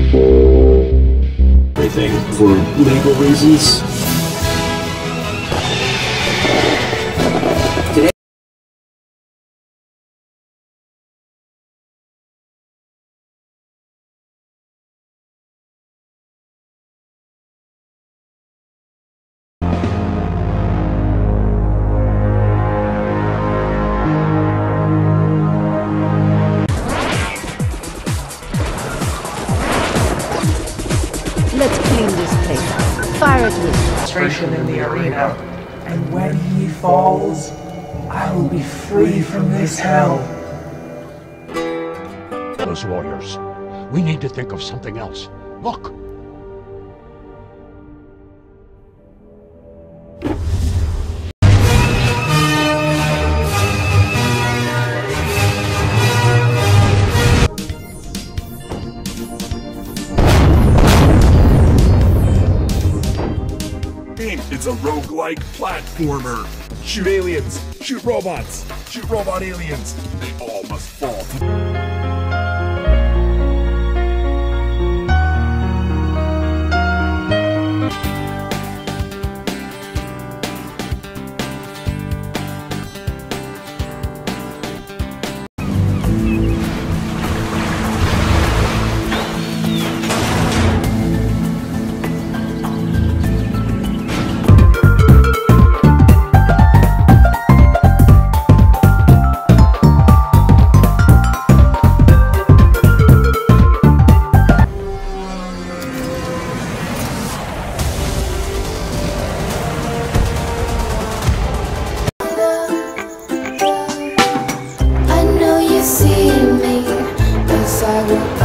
Everything for legal reasons. Today. Let's clean this place. Fire it with Concentration in the arena, and when he falls, I will be free from this hell. Those warriors. We need to think of something else. Look! It's a roguelike platformer. Shoot aliens, shoot robots, shoot robot aliens. They all must fall. See me as I walk